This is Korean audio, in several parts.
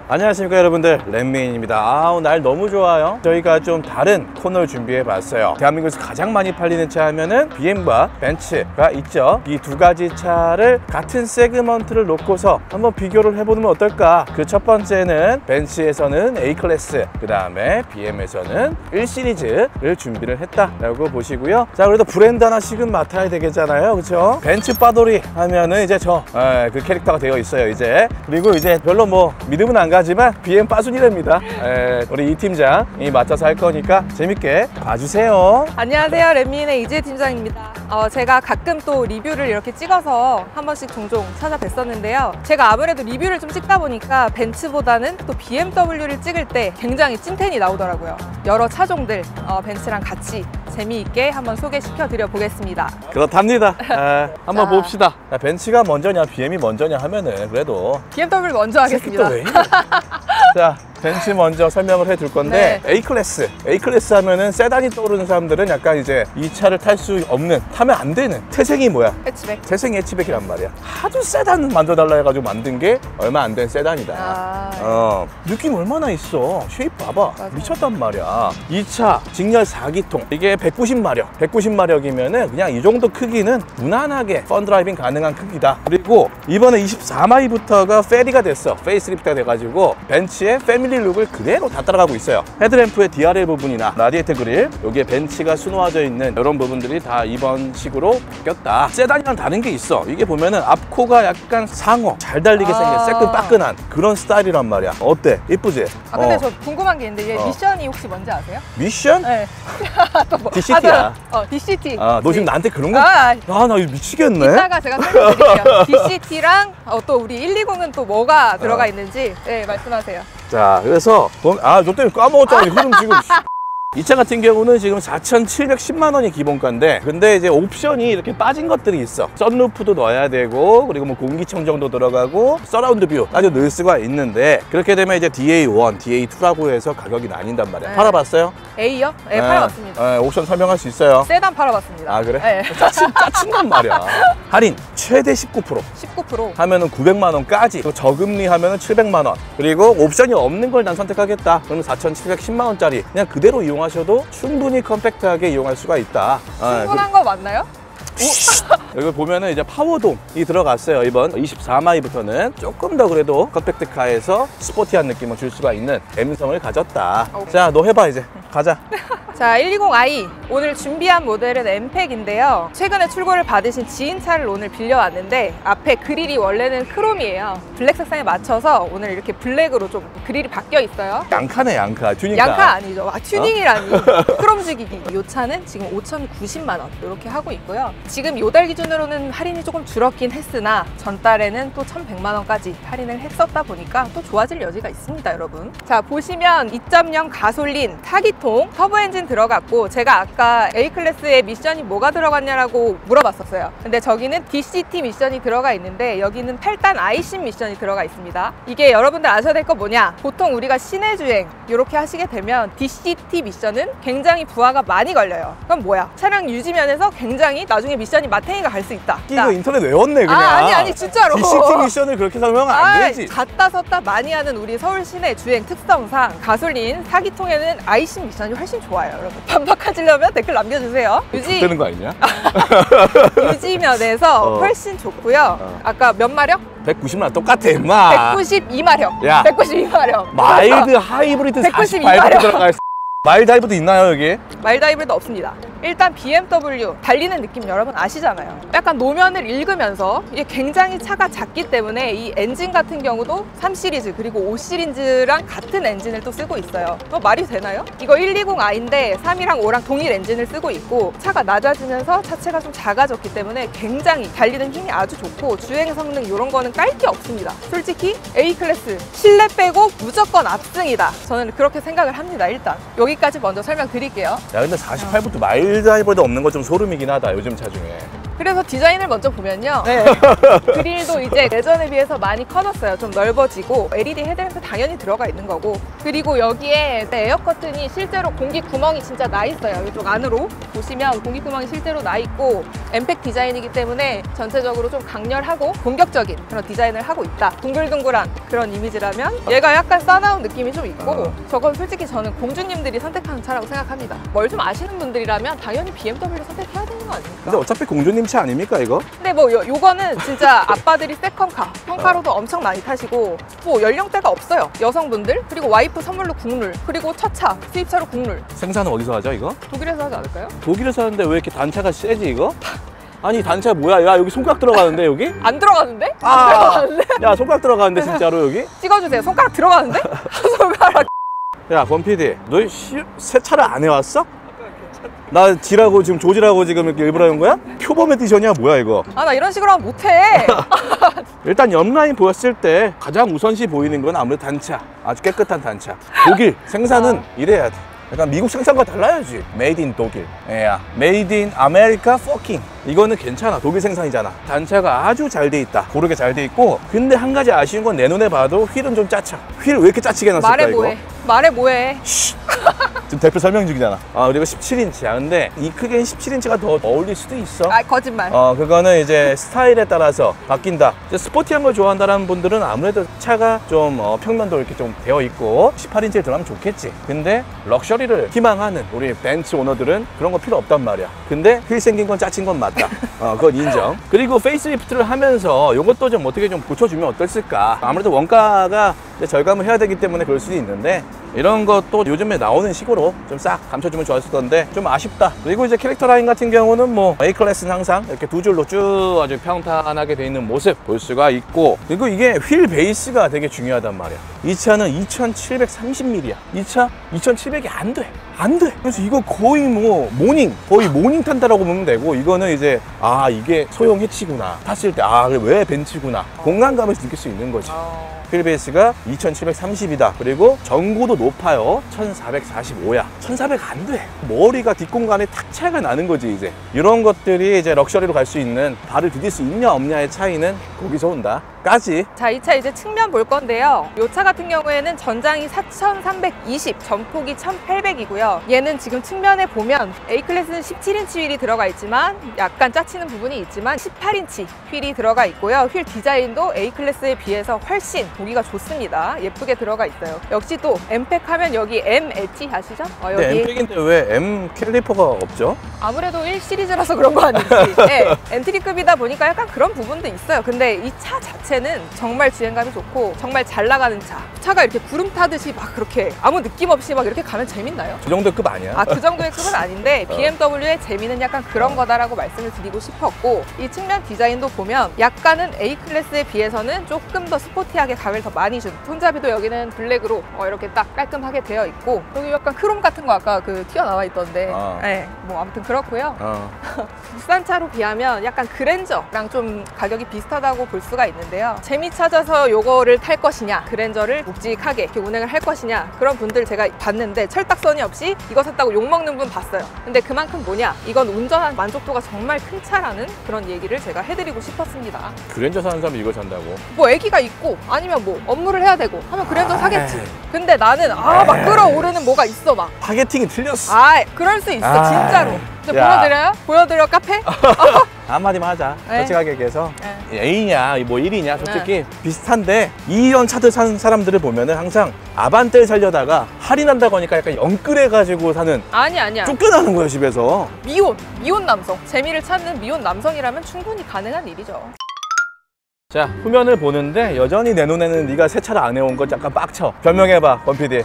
안녕하십니까 여러분들, 렛미인입니다. 날 너무 좋아요. 저희가 좀 다른 코너를 준비해 봤어요. 대한민국에서 가장 많이 팔리는 차 하면은 BM과 벤츠가 있죠. 이 두 가지 차를 같은 세그먼트를 놓고서 한번 비교를 해보면 어떨까. 그 첫 번째는 벤츠에서는 A클래스, 그 다음에 BM에서는 1시리즈를 준비를 했다라고 보시고요. 자, 그래도 브랜드 하나씩은 맡아야 되겠잖아요, 그렇죠? 벤츠 빠돌이 하면은 이제 그 캐릭터가 되어 있어요 이제. 그리고 이제 별로 뭐 믿음은 안 가지만 BM 빠순이랍니다. 우리 이 팀장이 맡아서 할 거니까 재밌게 봐주세요. 안녕하세요, 렛미인의 이지혜 팀장입니다. 제가 가끔 또 리뷰를 이렇게 찍어서 한 번씩 종종 찾아뵀었는데요. 제가 아무래도 리뷰를 좀 찍다 보니까 벤츠보다는 또 BMW를 찍을 때 굉장히 찐텐이 나오더라고요. 여러 차종들 벤츠랑 같이 재미있게 한번 소개시켜 드려 보겠습니다. 그렇답니다. 한번 봅시다. 벤츠가 먼저냐 BM이 먼저냐 하면은 그래도 BMW를 먼저 하겠습니다. 자, 벤츠 먼저 설명을 해둘 건데, 네. A클래스 하면은 세단이 떠오르는 사람들은 약간 이제 이 차를 탈 수 없는, 타면 안 되는 태생이 뭐야? 해치백. 태생이 해치백이란 말이야. 하도 세단 만들어달라 해가지고 만든 게 얼마 안 된 세단이다. 느낌 얼마나 있어. 쉐입 봐봐. 맞아. 미쳤단 말이야. 이 차 직렬 4기통, 이게 190마력 190마력이면은 그냥 이 정도 크기는 무난하게 펀드라이빙 가능한 크기다. 그리고 이번에 24마이부터가 페리가 됐어. 페이스리프트가 돼가지고 벤츠의 패밀리 룩을 그대로 다 따라가고 있어요. 헤드램프의 DRL 부분이나 라디에이터 그릴, 여기에 벤츠가 수놓아져 있는 이런 부분들이 다 이번 식으로 바뀌었다. 세단이랑 다른 게 있어. 이게 보면은 앞코가 약간 상어 잘 달리게 생긴 새끈빠끈한 그런 스타일이란 말이야. 어때? 이쁘지? 근데 저 궁금한 게 있는데 얘 미션이 혹시 뭔지 아세요? 미션? 네. 뭐, DCT야. DCT. 너 지금 나한테 그런 거? 나 이거 미치겠네. 이따가 제가 설명드릴게요. DCT랑 또 우리 120은 또 뭐가 들어가 있는지 말씀하세요. 자, 그래서 너 때문에 까먹었잖아. 흐름 지금. 이 차 같은 경우는 지금 4,710만 원이 기본가인데, 근데 이제 옵션이 이렇게 빠진 것들이 있어. 선루프도 넣어야 되고, 그리고 뭐 공기청정도 들어가고, 서라운드 뷰까지 넣을 수가 있는데, 그렇게 되면 이제 DA1, DA2라고 해서 가격이 나뉜단 말이야. 네. 팔아봤어요? A요? 네, 팔아봤습니다. 옵션 설명할 수 있어요? 세단 팔아봤습니다. 그래? 네. 짜친단 말이야. 할인 최대 19%. 19% 하면은 900만 원까지. 저금리 하면은 700만 원. 그리고 옵션이 없는 걸 난 선택하겠다. 그러면 4,710만 원짜리 그냥 그대로 이용하셔도 충분히 컴팩트하게 이용할 수가 있다. 충분한 거 맞나요? 여기 보면은 이제 파워동이 들어갔어요. 이번 24마이부터는 조금 더 그래도 컴팩트카에서 스포티한 느낌을 줄 수가 있는 감성을 가졌다. 자, 너 해봐 이제. 가자. 자, 120i 오늘 준비한 모델은 M팩인데요. 최근에 출고를 받으신 지인차를 오늘 빌려왔는데, 앞에 그릴이 원래는 크롬이에요. 블랙 색상에 맞춰서 오늘 이렇게 블랙으로 좀 그릴이 바뀌어 있어요. 양카네, 양카. 튜닝카. 양카 아니죠. 튜닝이라니. 크롬죽이기. 이 차는 지금 5,090만 원 이렇게 하고 있고요. 지금 요달 기준으로는 할인이 조금 줄었긴 했으나 전달에는 또 1,100만 원까지 할인을 했었다 보니까 또 좋아질 여지가 있습니다, 여러분. 자, 보시면 2.0 가솔린 4기통 터보 엔진 들어갔고, 제가 아까 A클래스의 미션이 뭐가 들어갔냐라고 물어봤었어요. 근데 저기는 DCT 미션이 들어가 있는데, 여기는 8단 아이신 미션이 들어가 있습니다. 이게 여러분들 아셔야 될 거 뭐냐, 보통 우리가 시내 주행 이렇게 하시게 되면 DCT 미션은 굉장히 부하가 많이 걸려요. 그럼 뭐야? 차량 유지면에서 굉장히 나중에 미션이 마탱이가 갈 수 있다. 이거 인터넷 외웠네 그냥. 아니 진짜로. DCT 미션을 그렇게 설명하면 안 되지. 갔다 섰다 많이 하는 우리 서울 시내 주행 특성상 가솔린 4기통에는 아이신 미션이 훨씬 좋아요, 여러분. 반박하시려면 댓글 남겨주세요. 되는 거 아니냐? 유지면에서 훨씬 좋고요. 아까 몇 마력? 190만 똑같아, 임마. 192마력. 야, 192마력. 마일드 하이브리드 48마력 들어가 있어. 마일드 하이브리드 있나요, 여기? 마일드 하이브리드 없습니다. 일단 BMW 달리는 느낌 여러분 아시잖아요. 약간 노면을 읽으면서 이게 굉장히 차가 작기 때문에 이 엔진 같은 경우도 3시리즈 그리고 5시리즈랑 같은 엔진을 또 쓰고 있어요. 말이 되나요? 이거 120i인데 3이랑 5랑 동일 엔진을 쓰고 있고, 차가 낮아지면서 차체가 좀 작아졌기 때문에 굉장히 달리는 힘이 아주 좋고, 주행 성능 이런 거는 깔 게 없습니다. 솔직히 A클래스 실내 빼고 무조건 압승이다, 저는 그렇게 생각을 합니다. 일단 여기까지 먼저 설명드릴게요. 야, 근데 48부터 마일드 하이브리드 없는 거 좀 소름이긴 하다, 요즘 차 중에. 그래서 디자인을 먼저 보면요. 네. 그릴도 이제 예전에 비해서 많이 커졌어요. 좀 넓어지고 LED 헤드램프 당연히 들어가 있는 거고, 그리고 여기에 에어 커튼이 실제로 공기 구멍이 진짜 나 있어요. 이쪽 안으로 보시면 공기 구멍이 실제로 나 있고, 엠팩 디자인이기 때문에 전체적으로 좀 강렬하고 공격적인 그런 디자인을 하고 있다. 둥글둥글한 그런 이미지라면 얘가 약간 싸나운 느낌이 좀 있고, 저건 솔직히 저는 공주님들이 선택하는 차라고 생각합니다. 뭘 좀 아시는 분들이라면 당연히 BMW 선택해야 되는 거 아닙니까? 근데 어차피 공주님 차 아닙니까 이거? 근데 뭐 요거는 진짜 아빠들이 세컨카, 펑카로도 엄청 많이 타시고, 뭐 연령대가 없어요. 여성분들, 그리고 와이프 선물로 국룰, 그리고 첫 차, 수입차로 국룰. 생산은 어디서 하죠 이거? 독일에서 하지 않을까요? 독일에서 하는데 왜 이렇게 단차가 세지 이거? 아니 단차 뭐야? 야 여기 손가락 들어가는데 여기? 안 들어가는데? 아, 안 들어가는데? 야 손가락 들어가는데 진짜로 여기? 찍어주세요. 손가락 들어가는데? 손가락. 야 권PD 너 세차를 안 해왔어? 나 지라고 지금 조지라고 지금 이렇게 일부러 한 거야? 표범 에디션이야 뭐야 이거? 아, 나 이런 식으로 하면 못해. 일단 옆라인 보였을 때 가장 우선시 보이는 건 아무래도 단차, 아주 깨끗한 단차. 독일 생산은 이래야 돼. 약간 미국 생산과 달라야지. 메이드 인 독일. 야, 메이드 인 아메리카 퍼킹. 이거는 괜찮아. 독일 생산이잖아. 단차가 아주 잘 돼 있다. 고르게 잘 돼 있고, 근데 한 가지 아쉬운 건 내 눈에 봐도 휠은 좀 짜쳐. 휠 왜 이렇게 짜치게 해놨을까 말해 이거? 뭐해. 말해 뭐해. 지금 대표 설명 중이잖아. 그리고 17인치야. 근데 이 크기엔 17인치가 더 어울릴 수도 있어. 아, 거짓말. 그거는 이제 스타일에 따라서 바뀐다. 이제 스포티한 걸 좋아한다는 분들은 아무래도 차가 좀 평면도 이렇게 좀 되어 있고 18인치에 들어가면 좋겠지. 근데 럭셔리를 희망하는 우리 벤츠 오너들은 그런 거 필요 없단 말이야. 근데 휠 생긴 건 짜친 건 맞다. 그건 인정. 그리고 페이스리프트를 하면서 이것도 좀 어떻게 좀 고쳐주면 어떨까. 아무래도 원가가 이제 절감을 해야 되기 때문에 그럴 수도 있는데, 이런 것도 요즘에 나오는 식으로 좀 싹 감춰주면 좋았을 건데 좀 아쉽다. 그리고 이제 캐릭터 라인 같은 경우는 뭐 A클래스는 항상 이렇게 두 줄로 쭉 아주 평탄하게 돼 있는 모습 볼 수가 있고, 그리고 이게 휠 베이스가 되게 중요하단 말이야. 이 차는 2730mm야. 이 차 2700이 안 돼. 안 돼. 그래서 이거 거의 뭐 거의 모닝 탄다라고 보면 되고, 이거는 이제 이게 소형 해치구나. 탔을 때 왜 벤츠구나. 공간감을 느낄 수 있는 거지. 휠 베이스가 2730이다. 그리고 전고도 높아요. 1445야. 1400 안 돼. 머리가 뒷공간에 탁 차이가 나는 거지 이제. 이런 것들이 이제 럭셔리로 갈 수 있는, 발을 디딜 수 있냐 없냐의 차이는 거기서 온다. 까지. 자, 이 차 이제 측면 볼 건데요. 이 차 같은 경우에는 전장이 4320, 전폭이 1800이고요. 얘는 지금 측면에 보면 A클래스는 17인치 휠이 들어가 있지만 약간 짜치는 부분이 있지만 18인치 휠이 들어가 있고요. 휠 디자인도 A클래스에 비해서 훨씬 보기가 좋습니다. 예쁘게 들어가 있어요. 역시 또 엠팩 하면 여기 MLT 아시죠? 근데 여기 엠팩인데 왜 M 캘리퍼가 없죠? 아무래도 1시리즈라서 그런 거 아닌지. 네, 엔트리급이다 보니까 약간 그런 부분도 있어요. 근데 이 차 자체는 정말 주행감이 좋고 정말 잘 나가는 차. 차가 이렇게 구름 타듯이 막 그렇게 아무 느낌 없이 막 이렇게 가면 재밌나요? 그 정도 급 아니야? 그 정도의 급은 아닌데 BMW의 재미는 약간 그런 거다라고 말씀을 드리고 싶었고, 이 측면 디자인도 보면 약간은 A클래스에 비해서는 조금 더 스포티하게 감을 더 많이 준, 손잡이도 여기는 블랙으로 이렇게 딱 깔끔하게 되어 있고, 여기 약간 크롬 같은 거 아까 그 튀어나와 있던데 네, 뭐 아무튼 그렇고요. 국산차로 비하면 약간 그랜저랑 좀 가격이 비슷하다고 볼 수가 있는데요. 재미 찾아서 요거를 탈 것이냐, 그랜저를 묵직하게 이렇게 운행을 할 것이냐, 그런 분들 제가 봤는데 철딱서니 없이 이거 샀다고 욕먹는 분 봤어요. 근데 그만큼 뭐냐, 이건 운전한 만족도가 정말 큰 차라는 그런 얘기를 제가 해드리고 싶었습니다. 그랜저 사는 사람이 이걸 산다고? 뭐 애기가 있고 아니면 뭐 업무를 해야 되고 하면 그랜저 사겠지. 근데 나는 막 끌어오르는 뭐가 있어 막. 타겟팅이 틀렸어. 그럴 수 있어 진짜로. 이제 보여드려요? 보여드려 카페? 한마디만 하자. 네. 솔직하게 얘기해서 네. A냐 뭐 1이냐 솔직히 비슷한데, 이런 차들 사는 사람들을 보면은 항상 아반떼를 살려다가 할인한다고 하니까 약간 영끌해가지고 사는, 아니야. 쫓겨나는 거야 집에서. 미혼 남성. 재미를 찾는 미혼 남성이라면 충분히 가능한 일이죠. 자, 후면을 보는데 여전히 내 눈에는 네가 세차를 안 해온 건 약간 빡쳐. 변명해봐 권PD.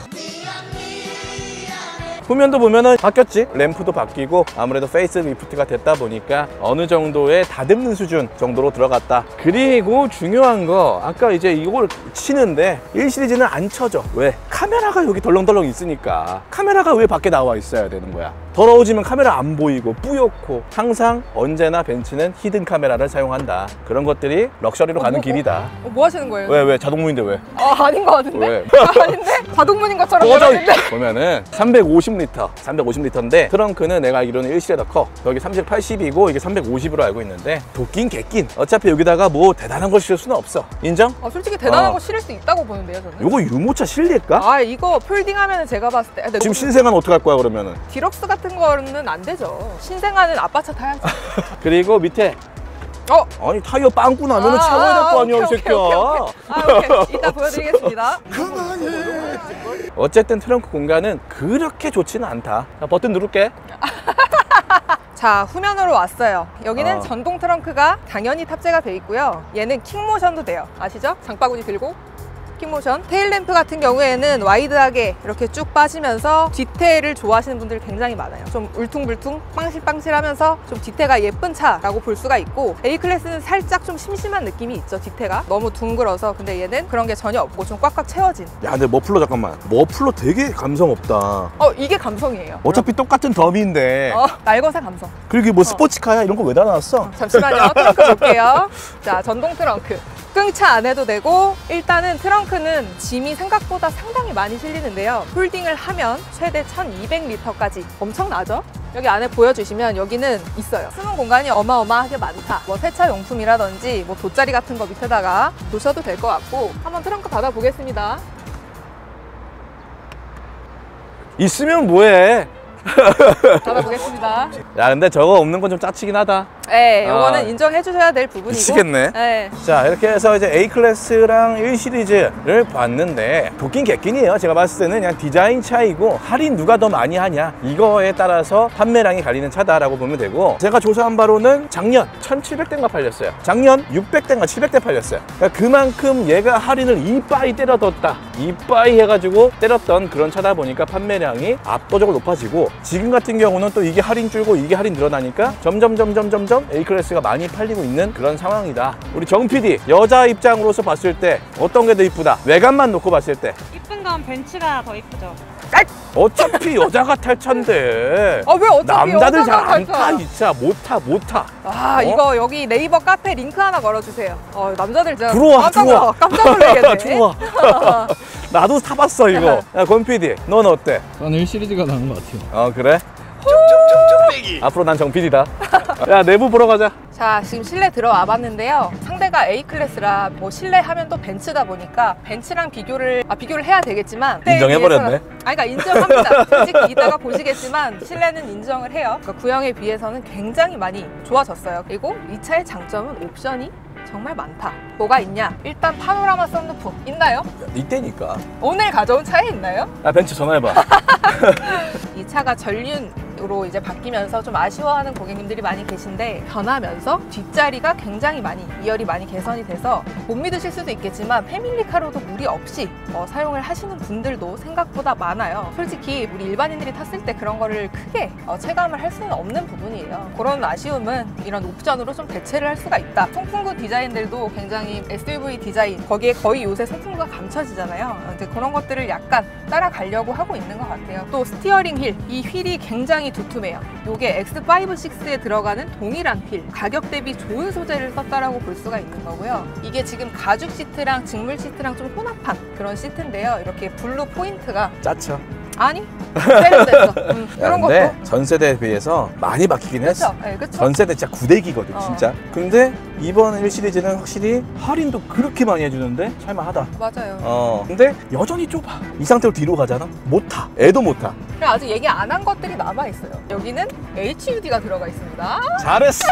후면도 보면은 바뀌었지. 램프도 바뀌고 아무래도 페이스리프트가 됐다 보니까 어느 정도의 다듬는 수준 정도로 들어갔다. 그리고 중요한 거, 아까 이제 이걸 치는데 1시리즈는 안 쳐져. 왜? 카메라가 여기 덜렁덜렁 있으니까. 카메라가 왜 밖에 나와 있어야 되는 거야? 더러워지면 카메라 안 보이고 뿌옇고 항상 언제나 벤츠는 히든 카메라를 사용한다. 그런 것들이 럭셔리로 가는 길이다. 뭐 하시는 거예요? 왜 자동문인데 왜? 아닌 것 같은데? 왜? 아닌데? 자동문인 것처럼 꺼져! 보였는데? 보면은 350L인데 트렁크는 내가 알기로는 1실에 더 커. 여기 30-80이고 이게 350으로 알고 있는데 도끼 겠긴 어차피 여기다가 뭐 대단한 걸 실을 수는 없어. 인정? 솔직히 대단한 거 실을 수 있다고 보는데요, 저는. 요거 유모차 실릴까? 이거 폴딩하면 제가 봤을 때 지금 신생아는 어떡할 거야 그러면은? 디럭스 같은 거는 안 되죠. 신생아는 아빠 차 타야죠. 그리고 밑에 아니 타이어 빵꾸 나면은 채워야 될 거 아니야 이 새끼야. 오케이. 이따 보여드리겠습니다. 어쨌든 트렁크 공간은 그렇게 좋지는 않다. 자, 버튼 누를게. 자, 후면으로 왔어요. 여기는 전동 트렁크가 당연히 탑재가 돼 있고요. 얘는 킥모션도 돼요. 아시죠? 장바구니 들고 킥모션. 테일램프 같은 경우에는 와이드하게 이렇게 쭉 빠지면서 디테일을 좋아하시는 분들이 굉장히 많아요. 좀 울퉁불퉁 빵실빵실하면서 좀 디테가 예쁜 차라고 볼 수가 있고, A클래스는 살짝 좀 심심한 느낌이 있죠. 디테가 너무 둥글어서. 근데 얘는 그런 게 전혀 없고 좀 꽉꽉 채워진. 야 근데 머플러 잠깐만, 머플러 되게 감성 없다. 이게 감성이에요. 어차피 똑같은 더미인데 날것의 감성. 그리고 이게 뭐 스포츠카야 이런 거 왜 달아놨어? 잠시만요. 트렁크 볼게요. 자, 전동 트렁크. 끙차 안 해도 되고, 일단은 트렁크는 짐이 생각보다 상당히 많이 실리는데요. 폴딩을 하면 최대 1200리터까지 엄청나죠? 여기 안에 보여주시면 여기는 있어요. 숨은 공간이 어마어마하게 많다. 뭐 세차용품이라든지 뭐 돗자리 같은 거 밑에다가 놓으셔도 될 것 같고, 한번 트렁크 닫아보겠습니다. 있으면 뭐해? 닫아보겠습니다. 야 근데 저거 없는 건 좀 짜치긴 하다. 네, 이거는 인정해 주셔야 될 부분이고. 미치겠네. 네. 자 이렇게 해서 이제 A클래스랑 1시리즈를 봤는데 도끼 객긴이에요. 제가 봤을 때는 그냥 디자인 차이고 할인 누가 더 많이 하냐 이거에 따라서 판매량이 갈리는 차다라고 보면 되고, 제가 조사한 바로는 작년 1700대인가 팔렸어요. 작년 600대인가 700대 팔렸어요. 그러니까 그만큼 얘가 할인을 이빠이 때려뒀다, 이빠이 해가지고 때렸던 그런 차다 보니까 판매량이 압도적으로 높아지고, 지금 같은 경우는 또 이게 할인 줄고 이게 할인 늘어나니까 점점 A클래스가 많이 팔리고 있는 그런 상황이다. 우리 정 PD, 여자 입장으로서 봤을 때 어떤 게 더 이쁘다? 외관만 놓고 봤을 때. 이쁜 건 벤츠가 더 이쁘죠. 어차피 여자가 탈 차인데. 왜 어차피 남자들 잘 여자가 안 탈 타, 차? 이 차. 못 타. 이거 여기 네이버 카페 링크 하나 걸어주세요. 남자들 진짜 들어와. 깜짝 놀라겠네. 들어와. 나도 타봤어 이거. 야, 권 PD, 넌 어때? 저는 1시리즈가 나은 것 같아요. 그래? 앞으로 난 정 PD다. 야, 내부 보러 가자. 자, 지금 실내 들어와 봤는데요. 상대가 A클래스라 뭐 실내 하면 또 벤츠다 보니까 벤츠랑 비교를 해야 되겠지만, 인정해버렸네. 그러니까 인정합니다. 솔직히 이따가 보시겠지만 실내는 인정을 해요. 그러니까 구형에 비해서는 굉장히 많이 좋아졌어요. 그리고 이 차의 장점은 옵션이 정말 많다. 뭐가 있냐? 일단 파노라마 썬루프 있나요? 이때니까. 오늘 가져온 차에 있나요? 야, 벤츠 전화해봐. 이 차가 전륜으로 이제 바뀌면서 좀 아쉬워하는 고객님들이 많이 계신데, 변하면서 뒷자리가 굉장히 많이 이열이 많이 개선이 돼서 못 믿으실 수도 있겠지만 패밀리카로도 무리 없이 사용을 하시는 분들도 생각보다 많아요. 솔직히 우리 일반인들이 탔을 때 그런 거를 크게 체감을 할 수는 없는 부분이에요. 그런 아쉬움은 이런 옵션으로 좀 대체를 할 수가 있다. 송풍구 디자인들도 굉장히 SUV 디자인, 거기에 거의 요새 송풍구가 감춰지잖아요. 이제 그런 것들을 약간 따라가려고 하고 있는 것 같아요. 또 스티어링 휠, 이 휠이 굉장히 두툼해요. 이게 X5, 6에 들어가는 동일한 휠, 가격 대비 좋은 소재를 썼다라고 볼 수가 있는 거고요. 이게 지금 가죽 시트랑 직물 시트랑 좀 혼합한 그런 시트인데요. 이렇게 블루 포인트가 짜쳐. 아니 세련됐어. 이런 근데 것도 전 세대에 비해서 많이 바뀌긴 했어. 그렇죠. 네, 그렇죠. 전 세대 진짜 구대기거든 진짜. 근데 이번 1시리즈는 확실히 할인도 그렇게 많이 해주는데 살만하다. 맞아요. 근데 여전히 좁아. 이 상태로 뒤로 가잖아? 못 타. 애도 못 타. 그리고 아직 얘기 안 한 것들이 남아 있어요. 여기는 HUD가 들어가 있습니다. 잘했어.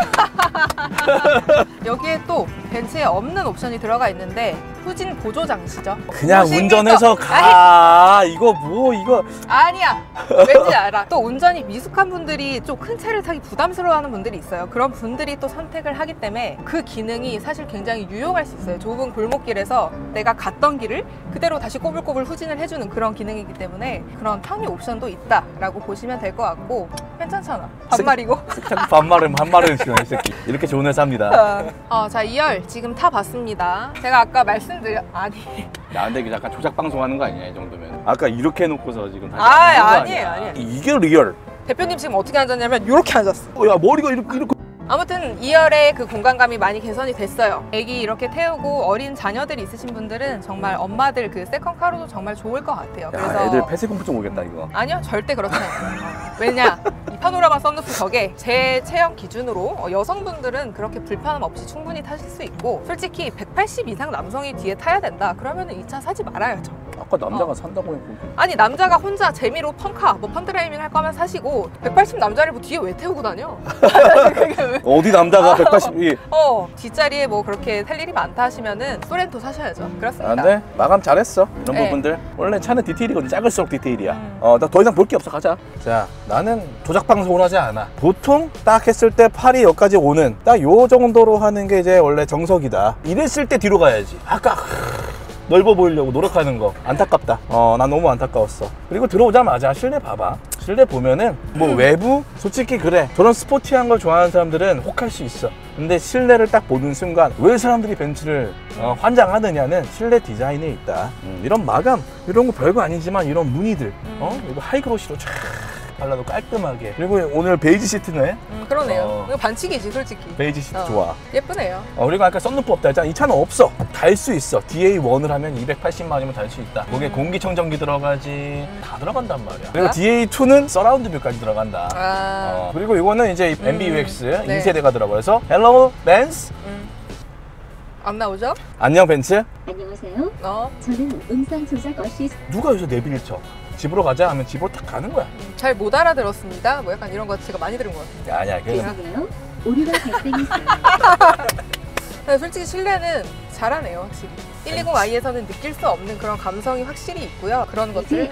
여기에 또 벤츠에 없는 옵션이 들어가 있는데 후진 보조 장치죠. 그냥 보시겠죠? 운전해서 가. 이거 아니야. 왠지 알아. 또 운전이 미숙한 분들이 좀 큰 차를 타기 부담스러워하는 분들이 있어요. 그런 분들이 또 선택을 하기 때문에 그 기능이 사실 굉장히 유용할 수 있어요. 좁은 골목길에서 내가 갔던 길을 그대로 다시 꼬불꼬불 후진을 해주는 그런 기능이기 때문에 그런 편의 옵션도 있다라고 보시면 될 것 같고, 괜찮잖아. 반말이고. 반말은 지금 이 새끼. 이렇게 좋은 회사입니다. 자, 2열 지금 타봤습니다. 제가 아까 아니. 야, 근데 이게 약간 조작 방송하는 거 아니야 이 정도면? 아까 이렇게 해놓고서 지금 다시 아니에요. 이게 리얼. 대표님 지금 어떻게 앉았냐면 이렇게 앉았어. 야, 머리가 이렇게. 아무튼 2열의 그 공간감이 많이 개선이 됐어요. 애기 이렇게 태우고 어린 자녀들이 있으신 분들은 정말 엄마들 그 세컨카로도 정말 좋을 것 같아요. 야, 애들 폐쇄공포증 오겠다 이거. 아니요, 절대 그렇지 않아요. 왜냐? 이 파노라마 썬루프 덕에 제 체형 기준으로 여성분들은 그렇게 불편함 없이 충분히 타실 수 있고, 솔직히 180 이상 남성이 뒤에 타야 된다 그러면 이 차 사지 말아야죠. 아까 남자가 산다고 했고. 아니, 남자가 혼자 재미로 펑카 뭐 펀드라이밍 할 거면 사시고 180 남자를 뭐 뒤에 왜 태우고 다녀? 그게 왜? 어디 남자가 180이. 뒷자리에 뭐 그렇게 탈 일이 많다 하시면은 소렌토 사셔야죠. 그렇습니다. 안 돼. 마감 잘했어. 이런 네. 부분들. 원래 차는 디테일이거든. 작을수록 디테일이야. 나 더 이상 볼 게 없어. 가자. 자, 나는 조작 방송을 하지 않아. 보통 딱 했을 때 팔이 여기까지 오는 딱 요 정도로 하는 게 이제 원래 정석이다. 이랬을 때 뒤로 가야지. 아까 넓어 보이려고 노력하는 거 안타깝다. 난 너무 안타까웠어. 그리고 들어오자마자 실내 봐봐. 실내 보면은 뭐 외부 솔직히 그래, 저런 스포티한 걸 좋아하는 사람들은 혹할 수 있어. 근데 실내를 딱 보는 순간 왜 사람들이 벤츠를 환장하느냐는 실내 디자인에 있다. 이런 마감 이런 거 별거 아니지만 이런 무늬들 이거 하이그로시로 쫙 발라도 깔끔하게. 그리고 오늘 베이지 시트네. 그러네요. 이거 반칙이지 솔직히. 베이지 시트 좋아. 예쁘네요. 그리고 아까 썬루프 없다 했잖아. 이 차는 없어. 달 수 있어. DA1을 하면 280만 원이면 달 수 있다. 거기에 공기청정기 들어가지. 다 들어간단 말이야. 그리고 DA2는 서라운드 뷰까지 들어간다. 그리고 이거는 이제 MBUX 네. 2세대가 들어가서 Hello 벤츠. 안 나오죠? 안녕 벤츠. 안녕하세요. 저는 음성 조작 어시스트. 누가 여기서 내비를 쳐? 집으로 가자 하면 집으로 딱 가는 거야. 잘 못 알아들었습니다. 뭐 약간 이런 거 제가 많이 들은 것 같은데. 아니야. 죄송해요. 오류가 발생했어요. 근데 솔직히 실내는 잘하네요, 확실히. 120i에서는 느낄 수 없는 그런 감성이 확실히 있고요. 그런 것들.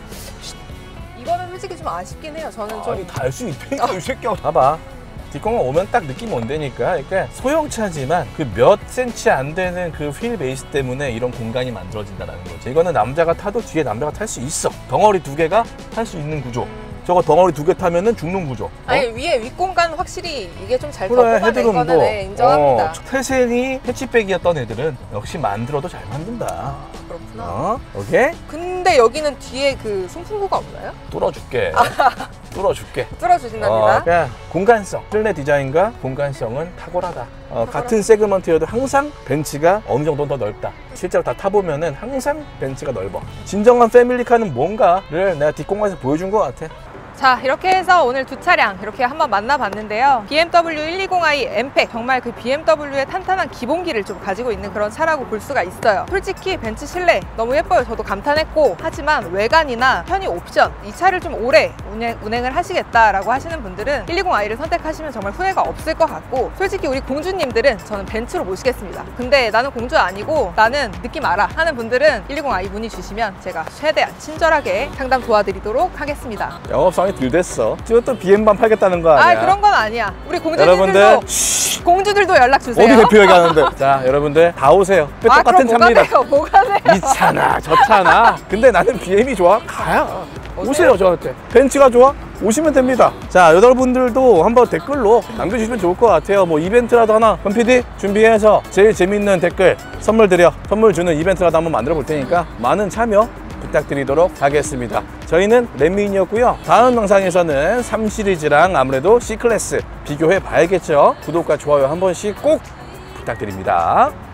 이거는 솔직히 좀 아쉽긴 해요. 저는 좀. 아니 달 수 있다니까 이 새끼야. 봐봐. 뒷공간 오면 딱 느낌 온다니까. 그러니까 소형차지만 그 몇 센치 안 되는 그 휠 베이스 때문에 이런 공간이 만들어진다는 거지. 이거는 남자가 타도 뒤에 남자가 탈 수 있어. 덩어리 두 개가 탈 수 있는 구조. 저거 덩어리 두 개 타면은 죽는 구조. 아니 위에 윗공간 확실히 이게 좀 잘 그래, 뽑아낸 거는 네, 인정합니다. 태생이 패치백이었던 애들은 역시 만들어도 잘 만든다. 그렇구나. 오케이? 근데 여기는 뒤에 그 송풍구가 없나요? 뚫어줄게. 뚫어줄게. 뚫어주신답니다. 그냥 공간성, 실내 디자인과 공간성은 탁월하다. 같은 세그먼트여도 항상 벤츠가 어느 정도 더 넓다. 실제로 다 타보면은 항상 벤츠가 넓어. 진정한 패밀리카는 뭔가를 내가 뒷공간에서 보여준 것 같아. 자, 이렇게 해서 오늘 두 차량 이렇게 한번 만나봤는데요. BMW 120i 엠팩, 정말 그 BMW의 탄탄한 기본기를 좀 가지고 있는 그런 차라고 볼 수가 있어요. 솔직히 벤츠 실내 너무 예뻐요. 저도 감탄했고, 하지만 외관이나 편의 옵션, 이 차를 좀 오래 운행을 하시겠다라고 하시는 분들은 120i를 선택하시면 정말 후회가 없을 것 같고, 솔직히 우리 공주님들은 저는 벤츠로 모시겠습니다. 근데 나는 공주 아니고 나는 느낌 알아 하는 분들은 120i 문의 주시면 제가 최대한 친절하게 상담 도와드리도록 하겠습니다. 영업성이 덜 됐어. 지금 또 BM만 팔겠다는 거 아니야? 그런 건 아니야. 우리 여러분들, 공주들도 연락 주세요. 어디 대표 얘기하는데. 자, 여러분들 다 오세요. 똑같은 그럼 차입니다. 뭐가 돼요? 이 차나 저 차나. 근데 나는 BM이 좋아? 가야. 오세요 저한테. 벤츠가 좋아? 오시면 됩니다. 자, 여러분들도 한번 댓글로 남겨주시면 좋을 것 같아요. 뭐 이벤트라도 하나 권PD 준비해서 제일 재밌는 댓글 선물 주는 이벤트라도 한번 만들어 볼 테니까 많은 참여 부탁드리도록 하겠습니다. 저희는 렛미인이었고요. 다음 영상에서는 3 시리즈랑 아무래도 C클래스 비교해 봐야겠죠. 구독과 좋아요 한 번씩 꼭 부탁드립니다.